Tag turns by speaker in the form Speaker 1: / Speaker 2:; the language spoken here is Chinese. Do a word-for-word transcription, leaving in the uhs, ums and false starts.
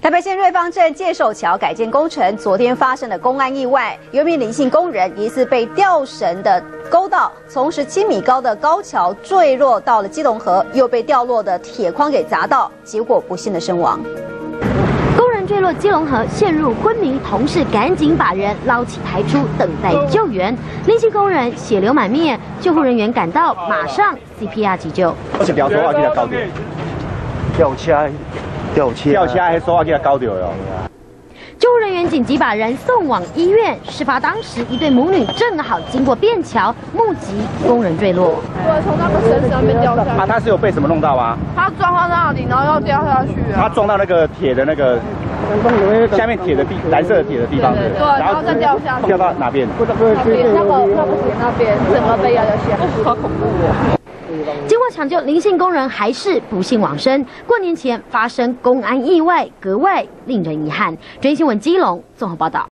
Speaker 1: 台北县瑞芳镇介寿桥改建工程昨天发生了公安意外，有一名林姓工人疑似被吊绳的勾到，从十七米高的高桥坠落到了基隆河，又被掉落的铁框给砸到，结果不幸的身亡。
Speaker 2: 工人坠落基隆河，陷入昏迷，同事赶紧把人捞起抬出，等待救援。林姓工人血流满面，救护人员赶到，马上 C P R 急救。
Speaker 3: 我是掉手啊，去了高掉，吊车，吊车，吊车还手啊，去了高掉哟。
Speaker 2: 救护人员紧急把人送往医院。事发当时，一对母女正好经过便桥，目击工人坠落。
Speaker 4: 对，从那个绳上面掉下来。
Speaker 3: 啊，他是有被什么弄到吗？
Speaker 4: 他撞到那里，然后要掉下去啊。
Speaker 3: 他撞到那个铁的那个下面铁的地蓝色的铁的地方，
Speaker 4: 对，然后再掉下去。
Speaker 3: 掉到哪边？
Speaker 4: 那边那个那个铁那边，整个被压下去，好恐怖哦。
Speaker 2: 经过抢救，林姓工人还是不幸往生。过年前发生公安意外，格外令人遗憾。追新闻基隆综合报道。